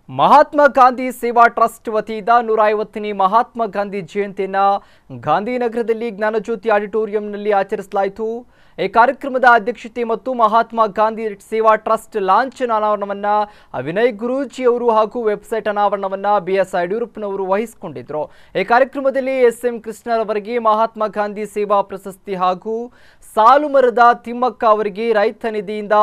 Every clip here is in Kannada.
ಮಹಾತ್ಮ ಗಾಂಧಿ ಸೇವಾ ಟ್ರಸ್ಟ್ ವತಿಯಿಂದ 150ನೇ ಮಹಾತ್ಮ ಗಾಂಧಿ ಜಯಂತಿಯನ್ನು ಗಾಂಧಿನಗರದಲ್ಲಿ ಜ್ಞಾನಜ್ಯೋತಿ ಆಡಿಟೋರಿಯಂನಲ್ಲಿ ಆಚರಿಸಲಾಯಿತು। ಈ ಕಾರ್ಯಕ್ರಮದ ಅಧ್ಯಕ್ಷತೆ ಮತ್ತು ಮಹಾತ್ಮ ಗಾಂಧಿ ಸೇವಾ ಟ್ರಸ್ಟ್ ಲಾಂಛನ ಅನಾವರಣವನ್ನು ವಿನಯ್ ಗುರೂಜಿ ಅವರು ಹಾಗೂ ವೆಬ್ಸೈಟ್ ಅನಾವರಣವನ್ನು BS ಯಡಿಯೂರಪ್ಪನವರು ವಹಿಸಿಕೊಂಡಿದ್ದರು। ಈ ಕಾರ್ಯಕ್ರಮದಲ್ಲಿ SM ಕೃಷ್ಣರವರಿಗೆ ಮಹಾತ್ಮ ಗಾಂಧಿ ಸೇವಾ ಪ್ರಶಸ್ತಿ ಹಾಗೂ ಸಾಲುಮರದ ತಿಮ್ಮಕ್ಕ ಅವರಿಗೆ ರೈತ ನಿಧಿಯಿಂದ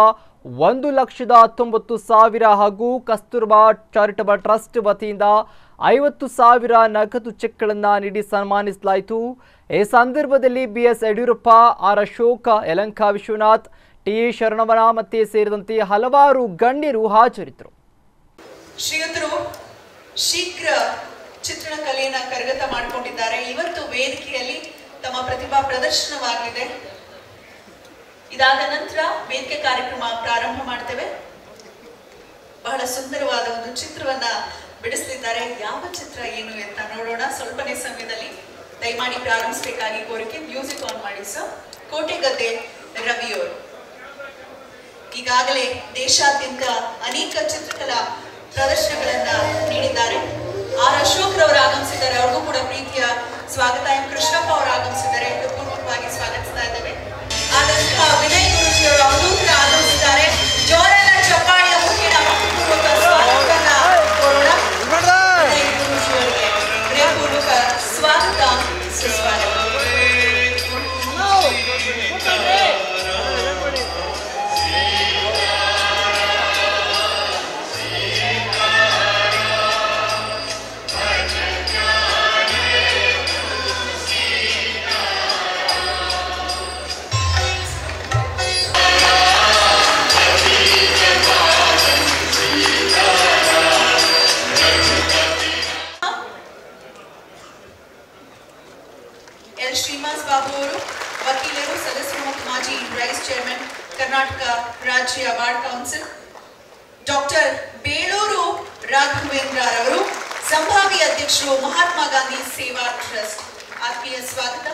1,19,000 ಹಾಗೂ ಕಸ್ತೂರ್ಬಾ ಚಾರಿಟಬಲ್ ಟ್ರಸ್ಟ್ ವತಿಯಿಂದ 50,000 ನಗದು ಚೆಕ್ಗಳನ್ನು ನೀಡಿ ಸನ್ಮಾನಿಸಲಾಯಿತು। ಈ ಸಂದರ್ಭದಲ್ಲಿ BS Yediyurappa, R Ashok, Yelahanka Vishwanath, T ಶರಣವನ ಮತ್ತೆ ಸೇರಿದಂತೆ ಹಲವಾರು ಗಣ್ಯರು ಹಾಜರಿದ್ದರು। ಶ್ರೀಯುತರು ಶೀಘ್ರ ಚಿತ್ರಣಕಲೆಯನ್ನು ಕರಗತ ಮಾಡಿಕೊಂಡಿದ್ದಾರೆ। ಇವತ್ತು ವೇದಿಕೆಯಲ್ಲಿ ತಮ್ಮ ಪ್ರತಿಭಾ ಪ್ರದರ್ಶನವಾಗಲಿದೆ। ಇದಾದ ನಂತರ ವೇದಿಕೆ ಕಾರ್ಯಕ್ರಮ ಪ್ರಾರಂಭ ಮಾಡ್ತೇವೆ। ಬಹಳ ಸುಂದರವಾದ ಒಂದು ಚಿತ್ರವನ್ನ ಬಿಡಿಸಲಿದ್ದಾರೆ। ಯಾವ ಚಿತ್ರ ಏನು ಅಂತ ನೋಡೋಣ ಸ್ವಲ್ಪನೇ ಸಮಯದಲ್ಲಿ। ದಯಮಾಡಿ ಪ್ರಾರಂಭಿಸಬೇಕಾಗಿ ಕೋರಿಕೆ। ಮ್ಯೂಸಿಕ್ ಆನ್ ಮಾಡಿ ಸರ್। ಕೋಟೆಗದ್ದೆ ರವಿಯವರು ಈಗಾಗಲೇ ದೇಶಾದ್ಯಂತ ಅನೇಕ ಚಿತ್ರಕಲಾ ಪ್ರದರ್ಶನಗಳನ್ನ ನೀಡಿದ್ದಾರೆ। R ಅಶೋಕ್ ರವರು ಆಗಮಿಸಿದ್ದಾರೆ, ಅವ್ರಿಗೂ ಕೂಡ ಪ್ರೀತಿಯ ಸ್ವಾಗತ। M ಕೃಷ್ಣಪ್ಪ ಅವರು ಆಗಮಿಸಿದ್ದಾರೆ, ಪೂರ್ವಕವಾಗಿ ಸ್ವಾಗತಿಸ್ತಾ ಇದ್ದೇವೆ। ಆದಂತಹ ವಿನಯ್ ಗುರೂಜಿ ಅವರು ಅವಧೂತರ ಆಗಮಿಸಿದ್ದಾರೆ। ಜೋರಾದ ಚಪ್ಪಾಳೆಯ ಮುಖೇನ ಪೂರ್ವಕ ಸ್ವಾಗತವನ್ನ ಕೋರೋಣ। ವಿನಯ್ ಗುರೂಜಿ ಅವರಿಗೆ ಹೃದಯಪೂರ್ವಕ ಸ್ವಾಗತ ಸುಸ್ವಾಗತ। ವಕೀಲರು, ಸದಸ್ಯರು ಮತ್ತು ಮಾಜಿ ವೈಸ್ ಚೇರ್ಮನ್ ಕರ್ನಾಟಕ ರಾಜ್ಯ bar council, doctor Beluru Raghavendra ರವರು ಸಂಭಾವ್ಯ ಅಧ್ಯಕ್ಷರು, ಮಹಾತ್ಮ ಗಾಂಧಿ ಸೇವಾ ಟ್ರಸ್ಟ್, ಆತ್ಮೀಯ ಸ್ವಾಗತ।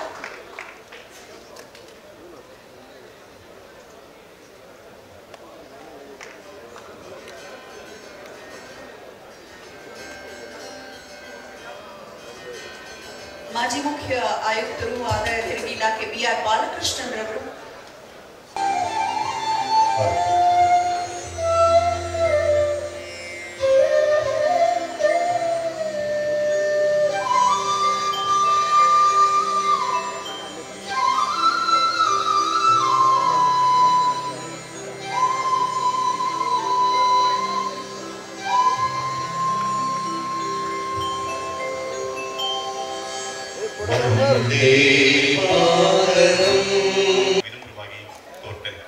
ಮಾಜಿ ಮುಖ್ಯ ಆಯುಕ್ತರು, ಆದಾಯ ತೆರಿಗೆ ಇಲಾಖೆ BR ಬಾಲಕೃಷ್ಣನ್ ರವರು, ವಿನಮ್ರವಾಗಿ ಕೋರ್ತೇನೆ।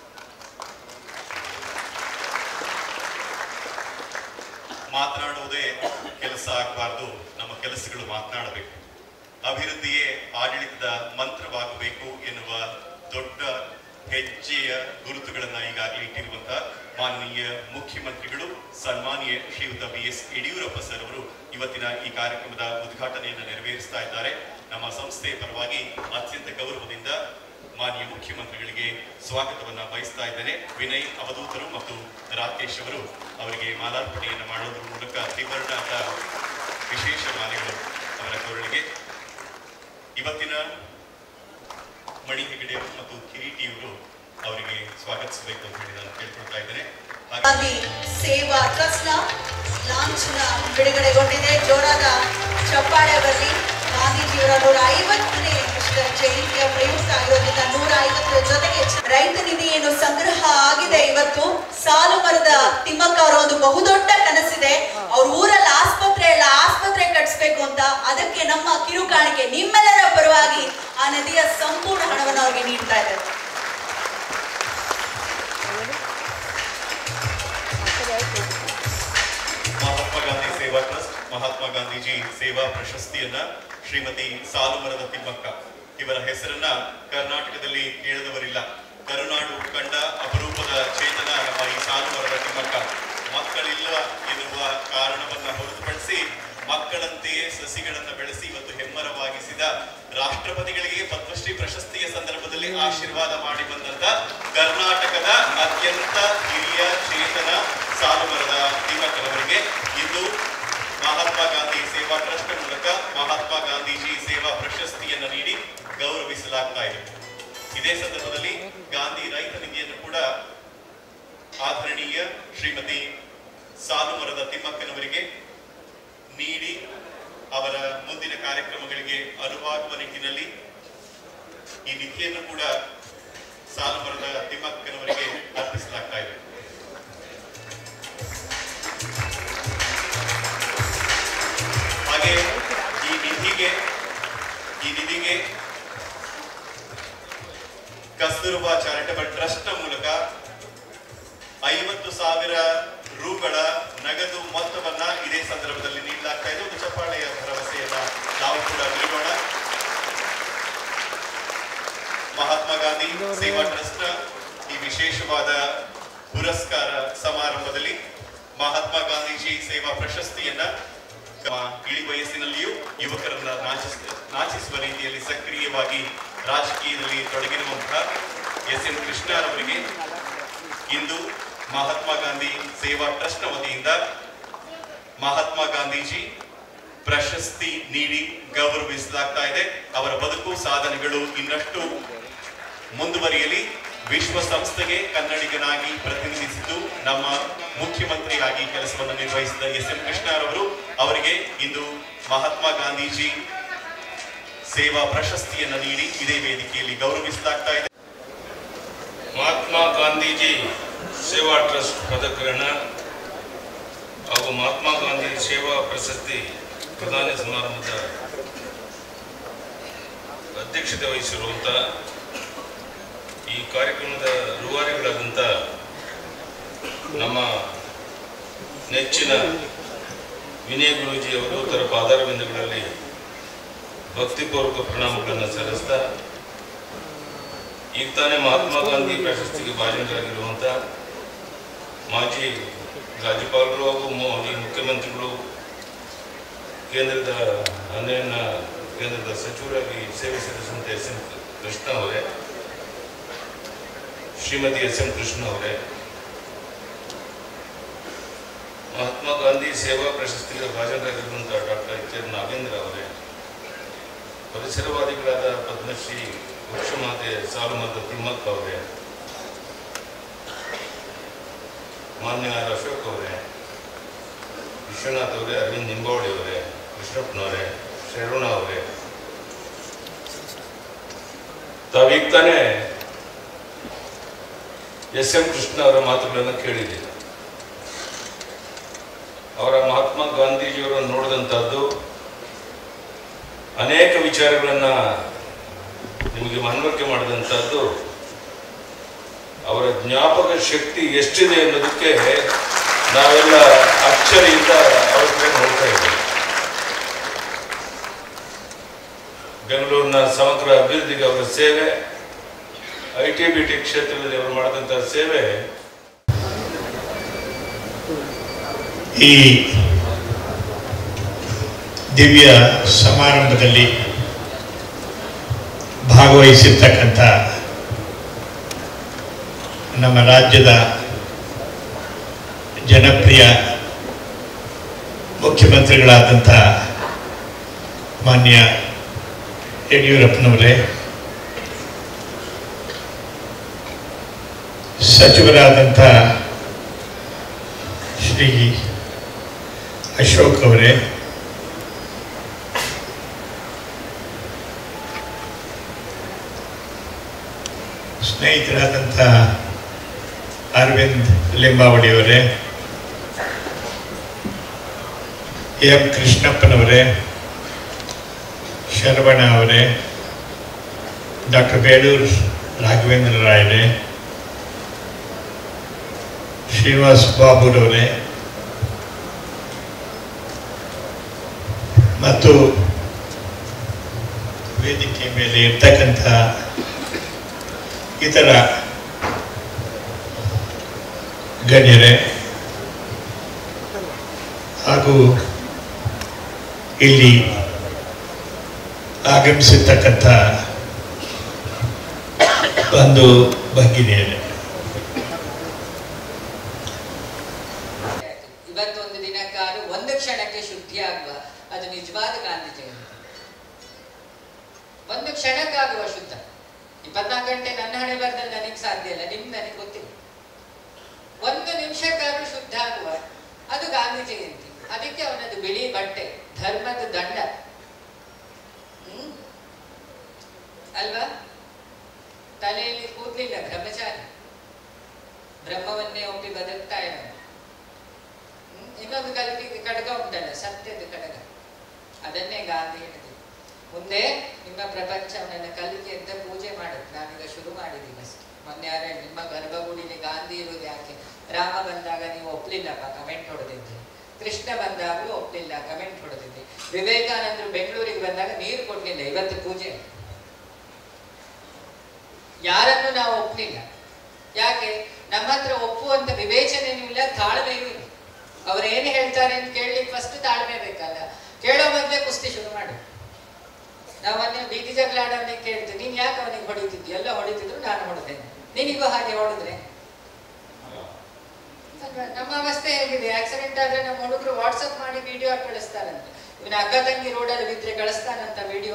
ಮಾತನಾಡುವುದೇ ಕೆಲಸ ಆಗಬಾರದು, ನಮ್ಮ ಕೆಲಸಗಳು ಮಾತನಾಡಬೇಕು। ಅಭಿವೃದ್ಧಿಯೇ ಆಡಳಿತದ ಮಂತ್ರವಾಗಬೇಕು ಎನ್ನುವ ದೊಡ್ಡ ಹೆಜ್ಜೆಯ ಗುರುತುಗಳನ್ನ ಈಗಾಗಲೇ ಇಟ್ಟಿರುವಂತಹ ಮಾನನೀಯ ಮುಖ್ಯಮಂತ್ರಿಗಳು ಸನ್ಮಾನ್ಯ ಶ್ರೀಯುತ BS ಯಡಿಯೂರಪ್ಪ ಸರ್ ಅವರು ಇವತ್ತಿನ ಈ ಕಾರ್ಯಕ್ರಮದ ಉದ್ಘಾಟನೆಯನ್ನು ನೆರವೇರಿಸ್ತಾ ಇದ್ದಾರೆ। ನಮ್ಮ ಸಂಸ್ಥೆಯ ಪರವಾಗಿ ಅತ್ಯಂತ ಗೌರವದಿಂದ ಮಾನ್ಯ ಮುಖ್ಯಮಂತ್ರಿಗಳಿಗೆ ಸ್ವಾಗತವನ್ನ ಬಯಸ್ತಾ ಇದ್ದೇನೆ। ವಿನಯ್ ಅವಧೂತರು ಮತ್ತು ರಾಕೇಶ್ ಅವರು ಅವರಿಗೆ ಮಾಲಾರ್ಪಣೆಯನ್ನು ಮಾಡೋದ್ರ ಮೂಲಕ ತ್ರಿವರ್ಣದ ವಿಶೇಷ ಮಾಲೆಗಳು ಅವರ ಕೊರಳಿಗೆ। ಇವತ್ತಿನ ಮಣಿ ಹೆಗಡೆ ಮತ್ತು ಕಿರೀಟಿಯವರು ಅವರಿಗೆ ಸ್ವಾಗತಿಸಬೇಕು ಅಂತ ಹೇಳಿ ನಾನು ಕೇಳ್ಕೊಳ್ತಾ ಇದ್ದೇನೆ। ಗಾಂಧಿ ಸೇವಾ ಟ್ರಸ್ಟ್ ಲಾಂಛನ ಬಿಡುಗಡೆಗೊಂಡಿದೆ। ಜೋರಾದ ಚಪ್ಪಾಳೆ ಬರಲಿ। ಗಾಂಧೀಜಿಯವರ 150ನೇ ಜಯಂತಿಯ ಪ್ರಯುಕ್ತ ಆಗಿರೋದ್ರಿಂದ 150ರ ಜೊತೆಗೆ ರೈತ ನಿಧಿ ಏನು ಸಂಗ್ರಹ ಆಗಿದೆ। ಇವತ್ತು ಸಾಲುಮರದ ತಿಮ್ಮಕ್ಕ ಅವರ ಒಂದು ಬಹುದೊಡ್ಡ ಕನಸಿದೆ, ಅವ್ರ ಊರಲ್ಲಿ ಆಸ್ಪತ್ರೆ ಕಟ್ಟಿಸ್ಬೇಕು ಅಂತ। ಅದಕ್ಕೆ ನಮ್ಮ ಕಿರುಕಾಣಿಕೆ ನಿಮ್ಮೆಲ್ಲರ ಪರವಾಗಿ ಆ ನದಿಯ ಸಂಪೂರ್ಣ ಹಣವನ್ನು ಅವ್ರಿಗೆ ನೀಡ್ತಾ ಇದ್ದಾರೆ। ಮಹಾತ್ಮ ಗಾಂಧಿ ಸೇವಾ ಟ್ರಸ್ಟ್ ಮಹಾತ್ಮ ಗಾಂಧೀಜಿ ಸೇವಾ ಪ್ರಶಸ್ತಿಯನ್ನ ಶ್ರೀಮತಿ ಸಾಲುಮರದ ತಿಮ್ಮಕ್ಕ ಇವರ ಹೆಸರನ್ನ ಕರ್ನಾಟಕದಲ್ಲಿ ಕೇಳದವರಿಲ್ಲ। ಕರುನಾಡು ಕಂಡ ಅಪರೂಪದ ಚೇತನ ನಮ್ಮ ಈ ಸಾಲುಮರದ ತಿಮ್ಮಕ್ಕ ಮಕ್ಕಳಿಲ್ಲ ಎನ್ನುವ ಕಾರಣವನ್ನ ಹೊರತುಪಡಿಸಿ ಮಕ್ಕಳಂತೆಯೇ ಸಸಿಗಳನ್ನು ಬೆಳೆಸಿ ಇವತ್ತು ಹೆಮ್ಮರವಾಗಿಸಿದ ರಾಷ್ಟ್ರಪತಿಗಳಿಗೆ ಪದ್ಮಶ್ರೀ ಪ್ರಶಸ್ತಿಯ ಸಂದರ್ಭದಲ್ಲಿ ಆಶೀರ್ವಾದ ಮಾಡಿ ಬಂದಂತ ಕರ್ನಾಟಕದ ಅತ್ಯಂತ ಹಿರಿಯ ಚೇತನ ಸಾಲುಮರದ ತಿಮ್ಮಕ್ಕನವರಿಗೆ ಮಹಾತ್ಮ ಗಾಂಧಿ ಸೇವಾ ಟ್ರಸ್ಟ್ ಮೂಲಕ ಮಹಾತ್ಮ ಗಾಂಧೀಜಿ ಸೇವಾ ಪ್ರಶಸ್ತಿಯನ್ನು ನೀಡಿ ಗೌರವಿಸಲಾಗ್ತಾ ಇದೆ. ಇದೇ ಸಂದರ್ಭದಲ್ಲಿ ಗಾಂಧಿ ರೈತ ನಿಧಿಯನ್ನು ಕೂಡ ಆದರಣೀಯ ಶ್ರೀಮತಿ ಸಾಲುಮರದ ತಿಮ್ಮಕ್ಕನವರಿಗೆ ನೀಡಿ ಅವರ ಮುಂದಿನ ಕಾರ್ಯಕ್ರಮಗಳಿಗೆ ಅನುವಾಗುವ ನಿಟ್ಟಿನಲ್ಲಿ ಈ ನಿಧಿಯನ್ನು ಕೂಡ ಸಾಲುಮರದ ತಿಮ್ಮಕ್ಕನವರಿಗೆ ಅರ್ಪಿಸಲಾಗ್ತಾ ಇದೆ. ಹಾಗೆ ಈ ನಿಧಿಗೆ ಕಸ್ತೂರ್ಬಾ ಚಾರಿಟಬಲ್ ಟ್ರಸ್ಟ್ ನ ಮೂಲಕ 50,000 ರೂಗಳ ನಗದು ಮೊತ್ತವನ್ನ ಇದೇ ಸಂದರ್ಭದಲ್ಲಿ ನೀಡಲಾಗ್ತಾ ಇದೆ. ಒಂದು ಚಪ್ಪಾಳೆಯ ಭರವಸೆಯನ್ನ ನಾವು ಕೂಡ ನೀಡೋಣ. ಮಹಾತ್ಮ ಗಾಂಧಿ ಸೇವಾ ಟ್ರಸ್ಟ್ ಈ ವಿಶೇಷವಾದ ಪುರಸ್ಕಾರ ಸಮಾರಂಭದಲ್ಲಿ ಮಹಾತ್ಮ ಗಾಂಧೀಜಿ ಸೇವಾ ಪ್ರಶಸ್ತಿಯನ್ನ ಇಳಿ ವಯಸ್ಸಿನಲ್ಲಿಯೂ ಯುವಕರನ್ನ ನಾಚಿಸುವ ರೀತಿಯಲ್ಲಿ ಸಕ್ರಿಯವಾಗಿ ರಾಜಕೀಯದಲ್ಲಿ ತೊಡಗಿರುವಂತಹ ಎಸ್.ಎಂ. ಕೃಷ್ಣರವರಿಗೆ ಇಂದು ಮಹಾತ್ಮ ಗಾಂಧಿ ಸೇವಾ ಟ್ರಸ್ಟ್ ವತಿಯಿಂದ ಮಹಾತ್ಮ ಗಾಂಧೀಜಿ ಪ್ರಶಸ್ತಿ ನೀಡಿ ಗೌರವಿಸಲಾಗ್ತಾ ಇದೆ. ಅವರ ಬದುಕು ಸಾಧನೆಗಳು ಇನ್ನಷ್ಟು ಮುಂದುವರಿಯಲಿ. ವಿಶ್ವಸಂಸ್ಥೆಗೆ ಕನ್ನಡಿಗನಾಗಿ ಪ್ರತಿನಿಧಿಸಿದ್ದು ನಮ್ಮ ಮುಖ್ಯಮಂತ್ರಿಯಾಗಿ ಕೆಲಸವನ್ನು ನಿರ್ವಹಿಸಿದ ಎಸ್.ಎಂ. ಕೃಷ್ಣರವರು ಅವರಿಗೆ ಇಂದು ಮಹಾತ್ಮ ಗಾಂಧೀಜಿ ಸೇವಾ ಪ್ರಶಸ್ತಿಯನ್ನು ನೀಡಿ ಇದೇ ವೇದಿಕೆಯಲ್ಲಿ ಗೌರವಿಸಲಾಗ್ತಾ ಇದೆ. ಮಹಾತ್ಮ ಗಾಂಧೀಜಿ ಸೇವಾ ಟ್ರಸ್ಟ್ ಪದಕರಣ ಹಾಗೂ ಮಹಾತ್ಮ ಗಾಂಧಿ ಸೇವಾ ಪ್ರಶಸ್ತಿ ಪ್ರದಾನ ಸಮಾರಂಭದ ಅಧ್ಯಕ್ಷತೆ ವಹಿಸಿರುವಂಥ ಈ ಕಾರ್ಯಕ್ರಮದ ರೂವಾರಿಗಳಾದಂಥ ನಮ್ಮ ನೆಚ್ಚಿನ ವಿನಯ್ ಗುರೂಜಿ ಅವರು ತರ ಪಾದಾರವಿಂದಗಳಲ್ಲಿ ಭಕ್ತಿಪೂರ್ವಕ ಪ್ರಣಾಮಗಳನ್ನು ಸಲ್ಲಿಸ್ತಾ, ಈಗ ತಾನೇ ಮಹಾತ್ಮ ಗಾಂಧಿ ಪ್ರಶಸ್ತಿಗೆ ಭಾಜನರಾಗಿರುವಂಥ ಮಾಜಿ ರಾಜ್ಯಪಾಲರು ಹಾಗೂ ಮಾಜಿ ಮುಖ್ಯಮಂತ್ರಿಗಳು, ಕೇಂದ್ರದ ಅನ್ಯಾಯ ಕೇಂದ್ರದ ಸಚಿವರಾಗಿ ಸೇವೆ ಸಲ್ಲಿಸಿದಂಥ ಎಸ್.ಎಂ. ಕೃಷ್ಣ ಅವರೇ, ಶ್ರೀಮತಿ ಎಸ್.ಎಂ. ಕೃಷ್ಣ ಅವರೇ, ಮಹಾತ್ಮ ಗಾಂಧಿ ಸೇವಾ ಪ್ರಶಸ್ತಿಗೆ ಭಾಜನರಾಗಿರುವಂಥ ಡಾಕ್ಟರ್ ಎಚ್.ಆರ್. ನಾಗೇಂದ್ರ ಅವರೇ, ಪರಿಸರವಾದಿಗಳಾದ ಪದ್ಮಶ್ರೀ ವೃಕ್ಷಮಾತೆ ಸಾಲುಮರದ ತಿಮ್ಮಕ್ಕ ಅವರೇ, ಮಾನ್ಯ ಅಶೋಕ್ ಅವರೇ, ವಿಶ್ವನಾಥ್ ಅವರೇ, ಅರವಿಂದ್ ನಿಂಬಾವಳಿ ಅವರೇ, ಕೃಷ್ಣಪ್ಪನವರೇ, ಶರವಣ ಅವರೇ, ತಾವೀಗ ತಾನೇ ಎಸ್.ಎಂ. ಕೃಷ್ಣ ಅವರ ಮಾತುಗಳನ್ನು ಕೇಳಿದ್ದೀರಿ. ಅವರ ಮಹಾತ್ಮ ಗಾಂಧೀಜಿಯವರನ್ನು ನೋಡಿದಂಥದ್ದು ಅನೇಕ ವಿಚಾರಗಳನ್ನು ನಿಮಗೆ ಮನವರಿಕೆ ಮಾಡಿದಂಥದ್ದು, ಅವರ ಜ್ಞಾಪಕ ಶಕ್ತಿ ಎಷ್ಟಿದೆ ಅನ್ನೋದಕ್ಕೆ ನಾವೆಲ್ಲ ಅಚ್ಚರಿಯಿಂದ ಅವ್ರ ಕಡೆ ನೋಡ್ತಾ ಇದ್ದೇವೆ. ಬೆಂಗಳೂರಿನ ಸಮಗ್ರ ಅಭಿವೃದ್ಧಿಗೆ ಅವರ ಸೇವೆ, ಐಟಿ-ಬಿಟಿ ಕ್ಷೇತ್ರದಲ್ಲಿ ಅವರು ಮಾಡಿದಂಥ ಸೇವೆ, ಈ ದಿವ್ಯ ಸಮಾರಂಭದಲ್ಲಿ ಭಾಗವಹಿಸಿರ್ತಕ್ಕಂಥ ನಮ್ಮ ರಾಜ್ಯದ ಜನಪ್ರಿಯ ಮುಖ್ಯಮಂತ್ರಿಗಳಾದಂಥ ಮಾನ್ಯ ಯಡಿಯೂರಪ್ಪನವರೇ, ಸಚಿವರಾದಂಥ ಶ್ರೀ ಅಶೋಕ್ ಅವರೇ, ಸ್ನೇಹಿತರಾದಂಥ ಅರವಿಂದ್ ಲಿಂಬಾವಳಿಯವರೇ, ಎಂ ಕೃಷ್ಣಪ್ಪನವರೇ, ಶರವಣ ಅವರೇ, ಡಾಕ್ಟರ್ ಬೇಳೂರು ರಾಘವೇಂದ್ರ ರಾಯರೇ, ಶ್ರೀನಿವಾಸ್ ಬಾಬುರವರೇ ಮತ್ತು ವೇದಿಕೆ ಮೇಲೆ ಇರ್ತಕ್ಕಂಥ ಇತರ ಗಣ್ಯರೇ ಹಾಗೂ ಇಲ್ಲಿ ಆಗಮಿಸಿರ್ತಕ್ಕಂಥ ಬಂಧು ಭಗಿನಿಯರೇ, ಇವತ್ತೊಂದು ದಿನಕ್ಕಾಗಿ ಅದು ಒಂದು ಕ್ಷಣಕ್ಕೆ ಶುದ್ಧಿ ಆಗುವ, ಅದು ನಿಜವಾದ ಗಾಂಧಿ ಜಯಂತಿ. ಒಂದು ಕ್ಷಣಕ್ಕಾಗುವ ಶುದ್ಧ. 24 ಗಂಟೆ ನನ್ನ ಹಣೆ ಬರದಲ್ಲಿ ನನಗೆ ಸಾಧ್ಯ ಇಲ್ಲ, ನಿಮ್ಗೆ ನನಗೆ ಗೊತ್ತಿಲ್ಲ. ಒಂದು ನಿಮಿಷಕ್ಕಾದ್ರೂ ಶುದ್ಧ ಆಗುವ, ಅದು ಗಾಂಧಿ ಜಯಂತಿ. ಅದಕ್ಕೆ ಅವನದು ಬಿಳಿ ಬಟ್ಟೆ, ಧರ್ಮದ ದಂಡ, ಅಲ್ವಾ? ತಲೆಯಲ್ಲಿ ಕೂದಲಿಲ್ಲ, ಬ್ರಹ್ಮಚಾರಿ, ಬ್ರಹ್ಮವನ್ನೇ ಒಪ್ಪಿ ಬದುಕ್ತಾ ಇದ್ದಾನೆ. ಇನ್ನೊಂದು ಖಡ್ಗ ಉಂಟಲ್ಲ, ಸತ್ಯದ ಖಡ್ಗ, ಅದನ್ನೇ ಗಾಂಧಿ ಹೇಳಿದ್ರು. ಮುಂದೆ ನಿಮ್ಮ ಪ್ರಪಂಚವನ್ನ ಕಲಿಕೆ ಅಂತ ಪೂಜೆ ಮಾಡುತ್ತೆ. ನಾನೀಗ ಶುರು ಮಾಡಿದ್ದೀನಿ ಅಷ್ಟೇ. ಮೊನ್ನೆ ಯಾರೇ ನಿಮ್ಮ ಗರ್ಭಗುಡಿಲಿ ಗಾಂಧಿ ಇರುವುದು ಯಾಕೆ? ರಾಮ ಬಂದಾಗ ನೀವು ಒಪ್ಲಿಲ್ಲಪ್ಪ, ಕಮೆಂಟ್ ಹೊಡೆದಿದ್ರಿ. ಕೃಷ್ಣ ಬಂದಾಗಲೂ ಒಪ್ಲಿಲ್ಲ, ಕಮೆಂಟ್ ಹೊಡೆದಿದ್ರಿ. ವಿವೇಕಾನಂದರು ಬೆಂಗಳೂರಿಗೆ ಬಂದಾಗ ನೀರು ಕೊಡ್ಲಿಲ್ಲ, ಇವತ್ತು ಪೂಜೆ. ಯಾರನ್ನು ನಾವು ಒಪ್ಲಿಲ್ಲ. ಯಾಕೆ? ನಮ್ಮ ಹತ್ರ ಒಪ್ಪುವಂತ ವಿವೇಚನೆಯೂ ಇಲ್ಲ, ತಾಳ್ಮೆಯೂ ಇಲ್ಲ. ಅವ್ರೇನು ಹೇಳ್ತಾರೆ ಅಂತ ಕೇಳಲಿಕ್ಕೆ ಫಸ್ಟ್ ತಾಳ್ಮೆ ಬೇಕಲ್ಲ. ಕೇಳೋ ಮೊದಲೇ ಕುಸ್ತಿ ಶುರು ಮಾಡಿ. ನಾವು ಮೊನ್ನೆ ಬೀದಿ ಜಗಳ ಆಡೋನಿಗೆ ಕೇಳ್ತೀವಿ, ನೀನ್ ಯಾಕೆ ಅವನಿಗೆ ಹೊಡಿತಿದ್ದಿ? ಎಲ್ಲ ಹೊಡಿತಿದ್ರು, ನಾನು ಹೊಡೆದೇನೆ, ನಿನಗೂ ಹಾಗೆ ಹೊಡೆದ್ರೆ? ನಮ್ಮ ಅವಸ್ಥೆ ಹೇಗಿದೆ? ಆಕ್ಸಿಡೆಂಟ್ ಆದ್ರೆ ನಮ್ಮ ಹುಡುಗರು ವಾಟ್ಸಪ್ ಮಾಡಿ ವಿಡಿಯೋ ಕಳಿಸ್ತಾರಂತೆ. ಇವನ ಅಕ್ಕ ತಂಗಿ ರೋಡಲ್ಲಿ ಬಿದ್ರೆ ಕಳಿಸ್ತಾನಂತ ವಿಡಿಯೋ.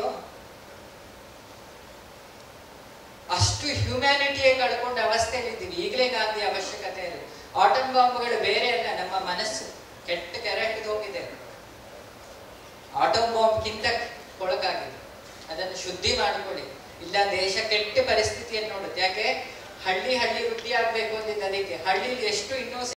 ಅಷ್ಟು ಹ್ಯೂಮ್ಯಾನಿಟಿಯೇ ಕಳ್ಕೊಂಡ ಅವಸ್ಥೆಯಲ್ಲಿ ಇದ್ದೀವಿ. ಈಗಲೇ ಗಾಂಧಿ ಅವಶ್ಯಕತೆ ಇದೆ. ಆಟಮ್ ಬಾಂಬ್ಗಳು ಬೇರೆ ಅಲ್ಲ, ನಮ್ಮ ಮನಸ್ಸು ಕೆಟ್ಟ ಕೆರೆ ಹಿಡಿದು ಹೋಗಿದೆ. ಆಟಮ್ ಬಾಂಬ್ಗಿಂತ ಕೊಳಕಾಗಿದೆ. ಅದನ್ನು ಶುದ್ಧಿ ಮಾಡಿಕೊಳ್ಳಿ, ಇಲ್ಲ ದೇಶ ಕೆಟ್ಟ ಪರಿಸ್ಥಿತಿಯನ್ನು ನೋಡುತ್ತೆ. ಯಾಕೆ? ಹಳ್ಳಿ ವೃದ್ಧಿ ಆಗ್ಬೇಕು ಅಂದಿದ್ದು ಅದಕ್ಕೆ. ಹಳ್ಳಿಲಿ ಎಷ್ಟು ಇನ್ನೂ